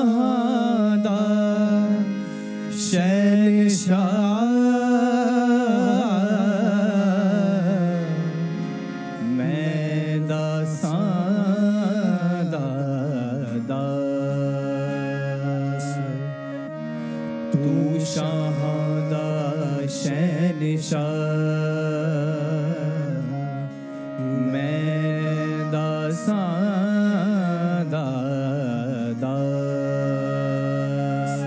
दा शहंशाह, मैं दासां दा दास। तू शाहां दा शहंशाह, मैं दासां दा दास।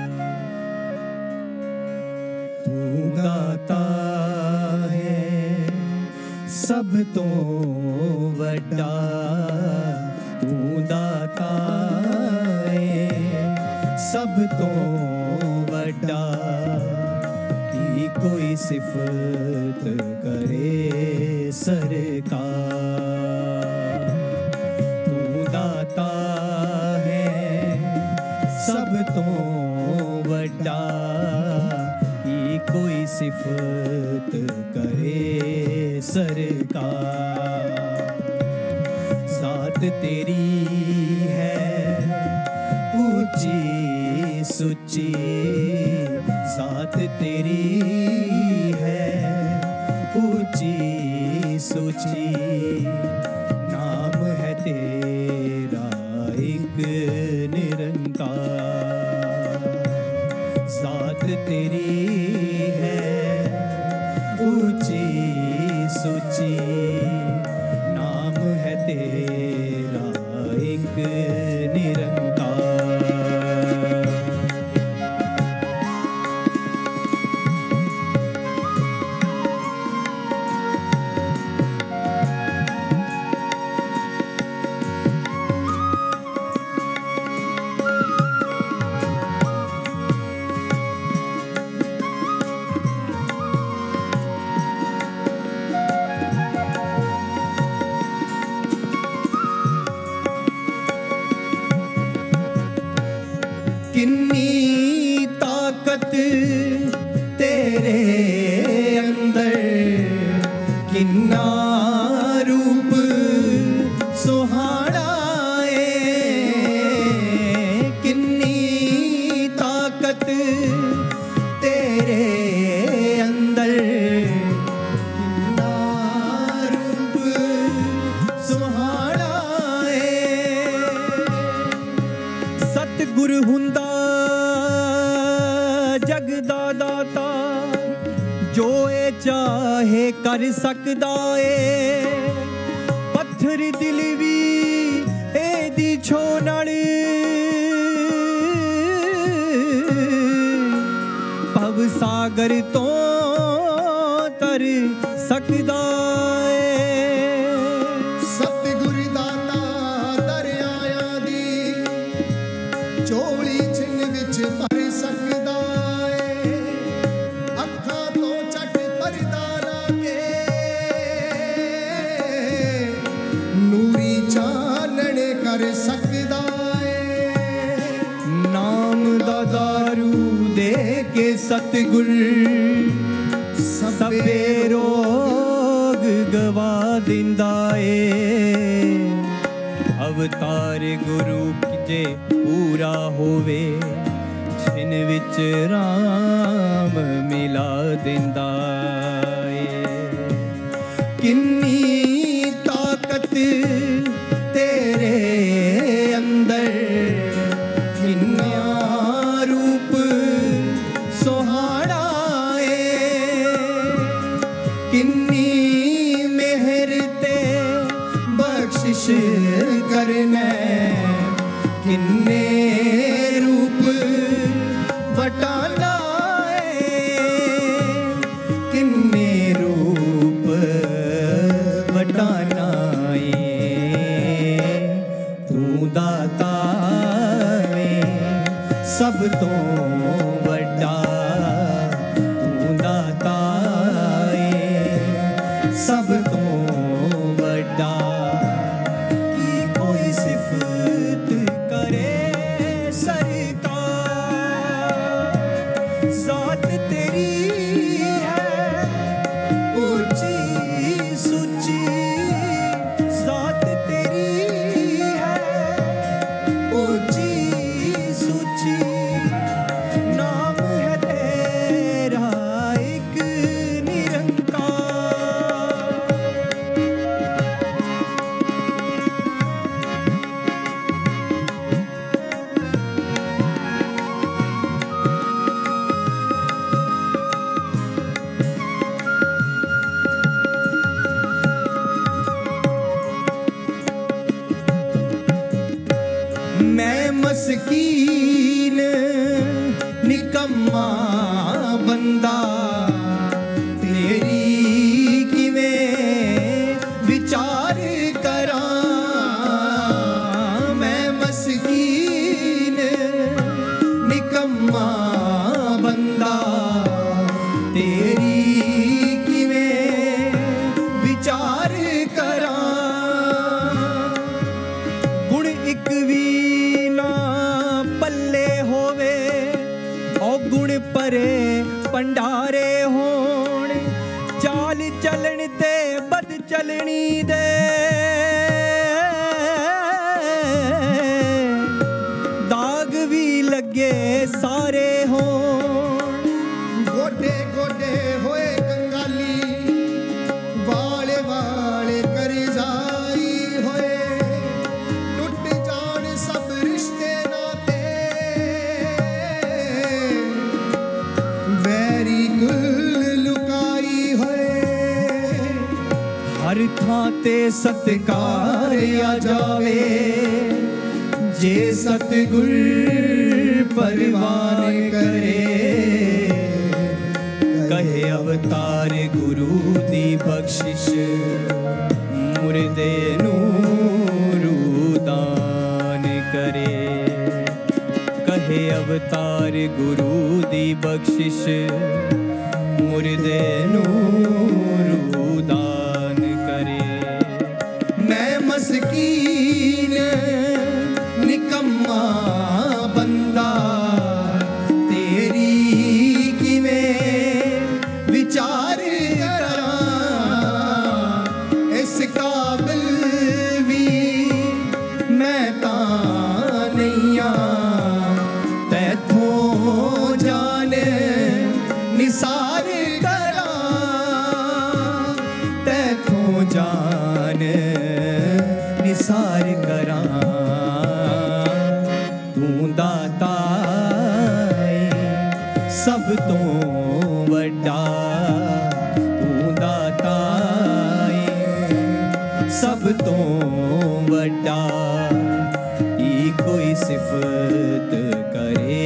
तू दाता है सब तो वड्डा, तू दाता है सब तो वड्डा। की कोई सिफत करे सरकार, तू दाता है सब तो वड्डा। की कोई सिफत करे सरकार। ज़ात तेरी है ऊंची सुची, ज़ात तेरी है ऊंची सुची। नाम है तेरा एक निरंकार। ज़ात तेरी है ऊंची सुची, नाम है तेरा एक निरंकार। किन्नी ताकत तेरे अंदर, किन्ना रूप सुहाना है। किन्नी ताकत तेरे अंदर, किन्ना रूप सुहाना है। सतगुर हुंदा जगदा दाता, जो ए चाहे कर सकदा ए। पत्थर दिल भी एदी छो नाल भव सागर तो तर सकदा ए। सतगुर दाता दरियाया दी चोली छिन विच भर सकदा है। अखां तो झट परदा ला के नूरी चानण कर सकदा है। नाम दा दारू दे के सतगुर सबे रोग गवा दिंदा ए। अवतार गुरु जे पूरा होवे, छिन विच राम मिला दिंदा ए। किन्नी ताकत तेरे अंदर, किन्ना रूप सुहाना है। किन्नी मेहर ते बख्शिश करने, किन्ने रूप वटाना है। किन्ने रूप वटाना है। तू दाता है सब तो वड्डा, तू दाता है सब तो वड्डा। की कोई सिफत करे सरकार। ज़ात तेरी है ऊंची सुची, ज़ात तेरी है ऊंची मस्कीन निकम्मा बंदा तेरी किवें विचार करां। मैं मस्कीन निकम्मा बंदा तेरी किवें विचार करां। गुण एक भी ना पल्ले होवे और गुण परे भंडारे होण। चाल चलन ते बद चलनी दे दाग भी लगे सारे होण। गोडे गोडे होए कंगाली वाले वाले कर जाई होए। टूट जान सब रिश्ते नाते वैरी कुल लुकाई होए। हर थां ते सत्कार आ जावे जे सतगुर परवान करे। कहे अवतार गुरु दी बख्शिश मुर्दे नू रूदान करे। कहे अवतार गुरु दी बख्शिश मुर्दे नू रूदान करे। मैं मस्कीन निकम्मा बंदा तेरी किवें विचार करां। इस काबिल भी मैं तां नहीं आं तैथों जान निसार करां। तैथों जान निसार करां। तू दाता है सब तो वड्डा। तू दाता है सब तो वड्डा। ई कोई सिफत करे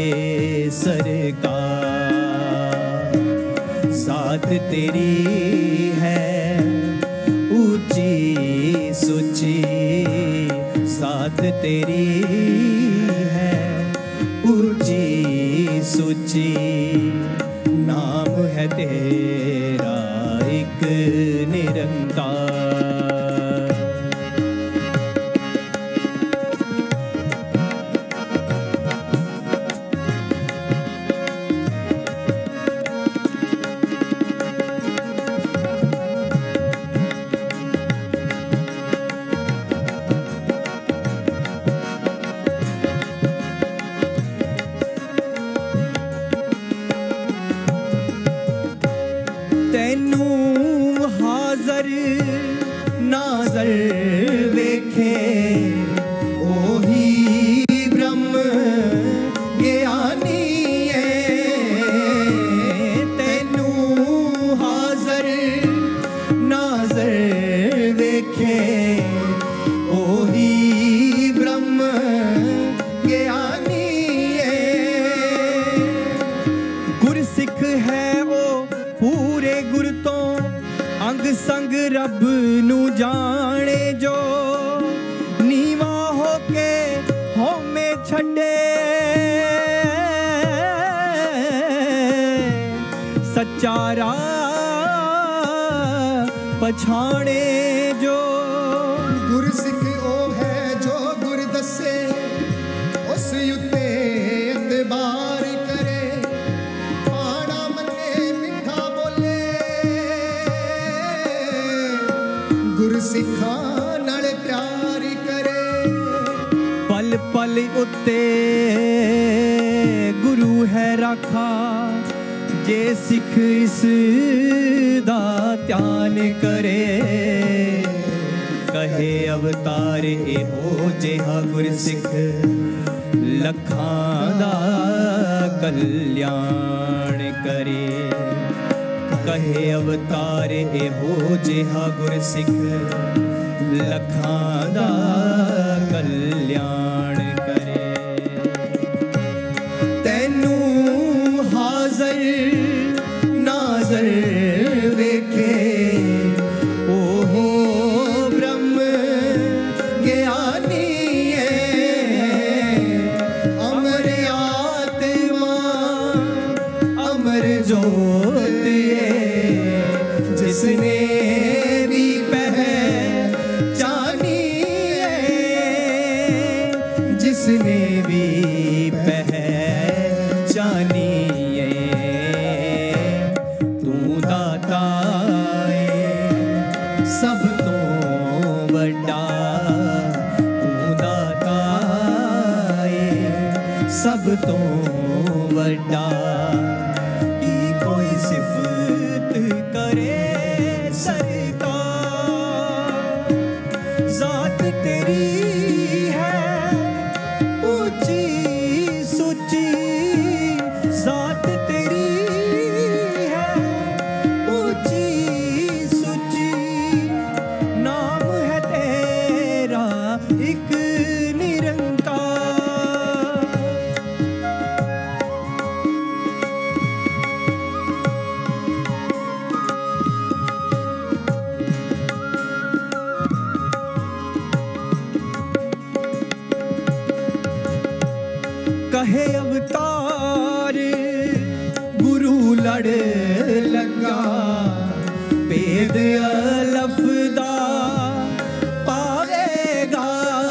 सरकार। जात तेरी है ऊंची सुची। जात तेरी है ऊंची सुची। नाम है तेरा एक निरंकार। तैनू हाज़र नाज़र वेखे ओही ब्रह्म ज्ञानी है। तैनू हाज़र नाज़र वेखे ओही ब्रह्म ज्ञानी है। गुरसिख है ओ पूरे गुर तो अंग संग रब नू जाने जो। नीवा होके होमे छड़े सच्चा राह पछाणे जो। गुरसिख ओ है जो गुर दसे उस उत्ते इतबार करे। पाड़ा मन्ने मिठा बोले गुरसिखा नाल प्यार करे। पल पल उत्ते गुरु है राखा। जे सिख इस दा ध्यान करे। कहे अवतार एहो जेहा गुरसिख लखां दा कल्याण करे। कहे अवतार एहो जेहा गुरसिख लखां दा कल्याण करे। सब तो वड्डा की कोई सिफत करे सरकार जात तेरी है ऊंची सुची जात तेरी है ऊंची सुची नाम है तेरा एक निरंकार कहे अवतार गुरु लड़ लगा भेद अलफदा पावेगा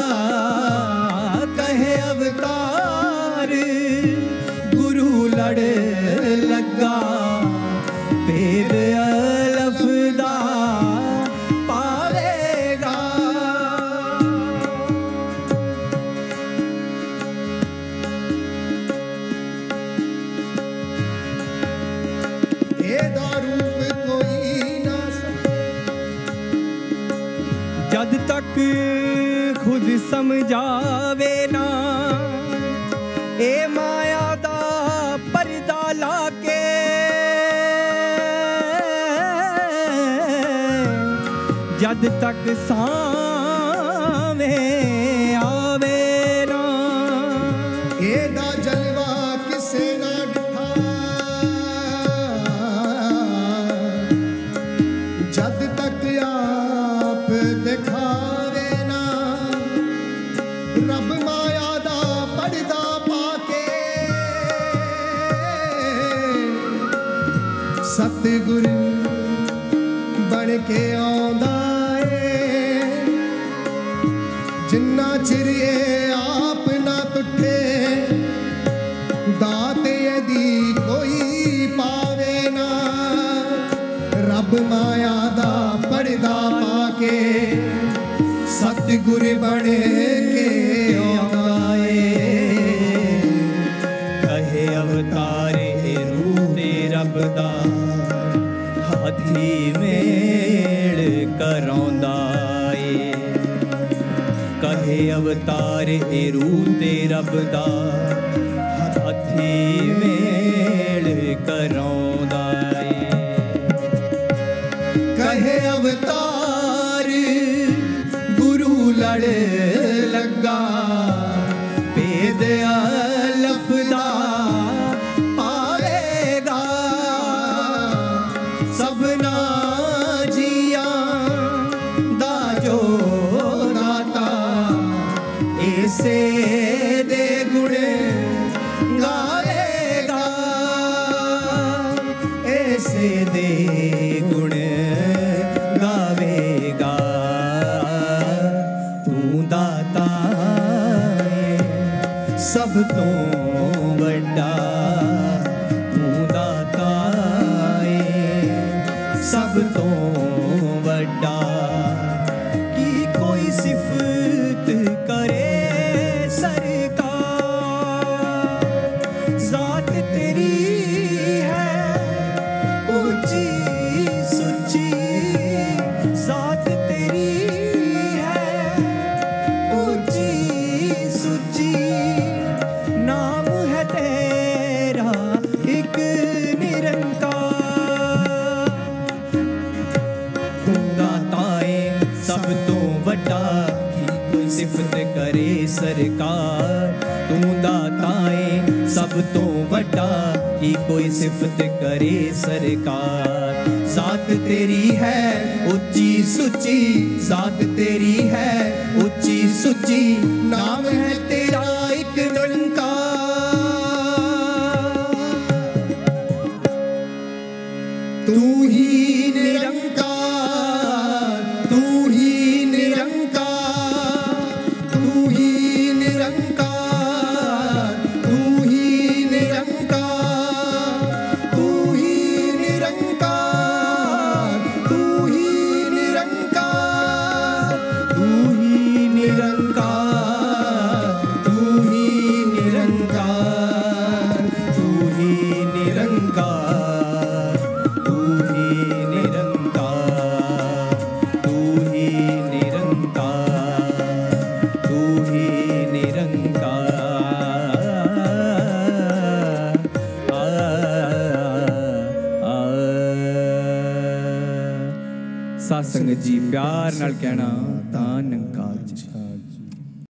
कहे अवतार गुरु लड़ लगा भेद अलफदा पावेगा ਇਹਦਾ ਰੂਪ ਕੋਈ ਨਾ जब तक खुद समझावे ना ए माया दा पर्दा लाके जद तक सामे आवे ना ਇਹਦਾ ਜਲਵਾ ਕਿਸੇ ਨਾ ਡਿਠਾ ਜਦ ਤੱਕ ਆਪ ਦਿਖਾਵੇ ਨਾ ਰੱਬ ਮਾਇਆ ਦਾ ਪਰਦਾ ਪਾ ਕੇ ਸਤਿਗੁਰ ਬਣ ਕੇ ਆਉਂਦਾ ਏ ਜਿੰਨਾ ਚਿਰ ਇਹ ਆਪ ਨਾ ਟੁੱਟੇ ਦਾਤ ਇਹਦੀ ਕੋਈ ਪਾਵੇ ਨਾ ਰੱਬ ਮਾਇਆ ਦਾ ਪਰਦਾ ਪਾ ਕੇ ਸਤਿਗੁਰ ਬਣ ਕੇ ਆਉਂਦਾ ਏ कहे अवतार रूप रब दा हाथी मेल करांदा ए कहे अवतार रूप रब दा हाथी मेल करांदा ए कहे अवतार गुरु लड़ लगा भेद अलफदा पावेगा सबना जिया दा जो दाता ऐसे दे गुण गाएगा ऐसे दे गुण गावेगा तू दाता सब तो वड्डा तू दाता है सब तो वड्डा की कोई सिफत करे सरकार जात तेरी है ऊंची सुची जात तेरी है ऊंची सुची नाम है तेरा एक निरंकार तू दाता है सब तो वड्डा की कोई सिफत करे सरकार तू दाता है सब तो वड्डा की कोई सिफत करे सरकार जात तेरी है ऊंची सुची जात तेरी है ऊंची सुची नाम है तेरा एक निरंकार तू ही निरंकार तू ही निरंकार तू ही निरंकार तू ही निरंकार तू ही निरंकार तू ही निरंकार तू ही निरंकार तू ही निरंकार संगत जी प्यार नाल कहना धन निरंकार।